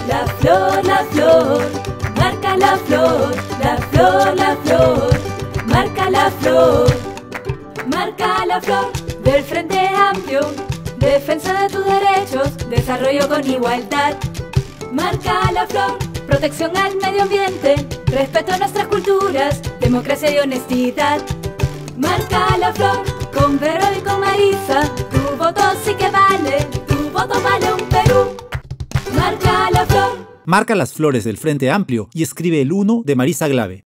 la flor, la flor. Marca la flor, la flor, la flor. Marca la flor. Marca la flor del Frente Amplio. Defensa de tus derechos, desarrollo con igualdad. Marca la flor, protección al medio ambiente, respeto a nuestras culturas, democracia y honestidad. Marca la flor, con Vero y con Marisa, tu voto sí que vale, tu voto vale un Perú. Marca la flor. Marca las flores del Frente Amplio y escribe el 1 de Marisa Glave.